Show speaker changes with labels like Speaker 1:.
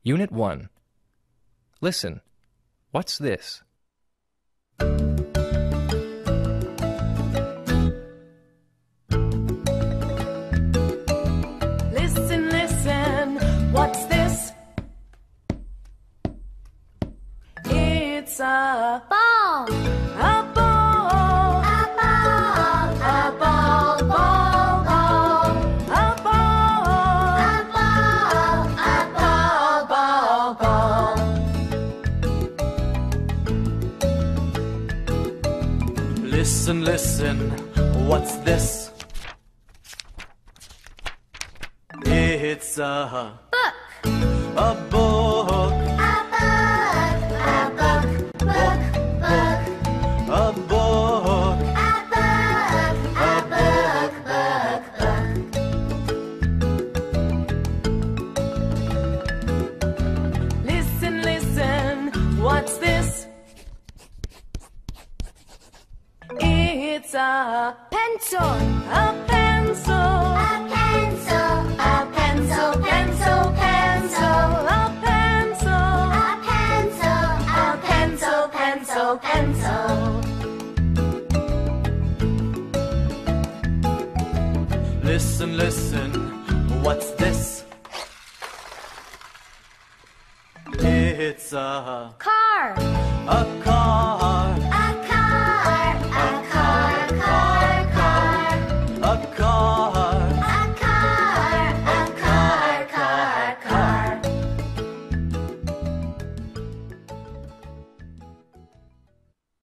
Speaker 1: Unit 1. Listen. What's this?
Speaker 2: Listen, listen, what's this? It's a
Speaker 3: ball.
Speaker 2: A ball.
Speaker 3: A ball.
Speaker 2: A ball, ball, ball. A ball.
Speaker 3: A ball. A ball.
Speaker 2: Ball, ball.
Speaker 4: Listen, listen, what's this? It's a
Speaker 3: Book.
Speaker 4: a book,
Speaker 3: A book. A book. Book. Book.
Speaker 4: a book,
Speaker 3: A book. A book. Book. Book.
Speaker 2: Listen, listen, what's this? It's a
Speaker 3: Pencil.
Speaker 2: a pencil.
Speaker 3: A pencil. A pencil. Pencil. Pencil.
Speaker 2: A pencil.
Speaker 3: A pencil. A pencil. Pencil. Pencil.
Speaker 4: listen, listen, what's this? It's a
Speaker 3: Car.
Speaker 4: car.